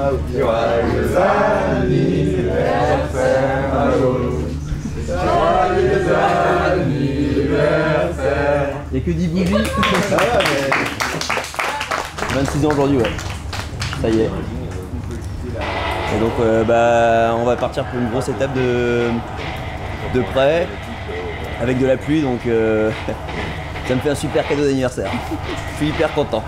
Joyeux anniversaire Malo. Joyeux anniversaire. Il n'y a que 10 bougies. 26 ans aujourd'hui, ouais. Ça y est. Et donc on va partir pour une grosse étape de près avec de la pluie, donc ça me fait un super cadeau d'anniversaire. Je suis hyper content.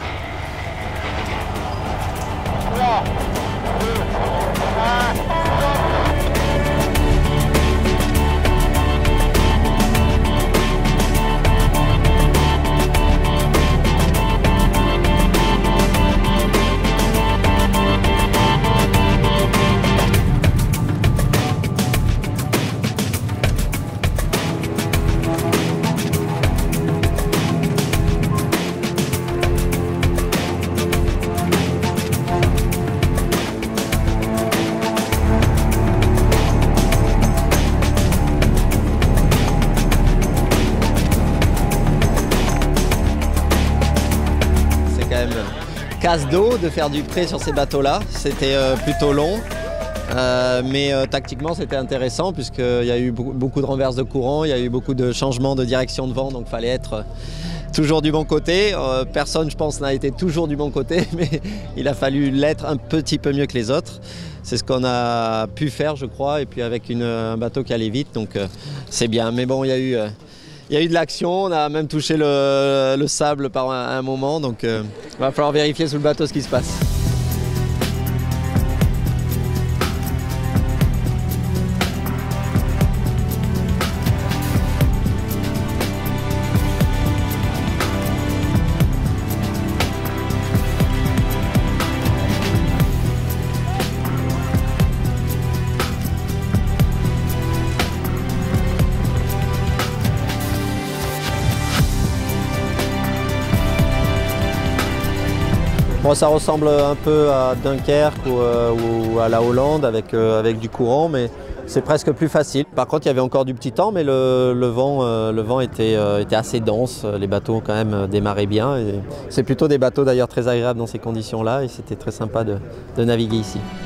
Casse d'eau de faire du pré sur ces bateaux-là, c'était plutôt long, mais tactiquement c'était intéressant puisqu'il y a eu beaucoup de renverses de courant, il y a eu beaucoup de changements de direction de vent, donc il fallait être toujours du bon côté. Personne, je pense, n'a été toujours du bon côté, mais il a fallu l'être un petit peu mieux que les autres. C'est ce qu'on a pu faire, je crois, et puis avec un bateau qui allait vite, donc c'est bien. Mais bon, il y a eu de l'action, on a même touché le sable par un moment, donc il va falloir vérifier sous le bateau ce qui se passe. Bon, ça ressemble un peu à Dunkerque ou à la Hollande avec du courant, mais c'est presque plus facile. Par contre, il y avait encore du petit temps, mais le vent était assez dense. Les bateaux quand même démarraient bien. C'est plutôt des bateaux d'ailleurs très agréables dans ces conditions-là et c'était très sympa de naviguer ici.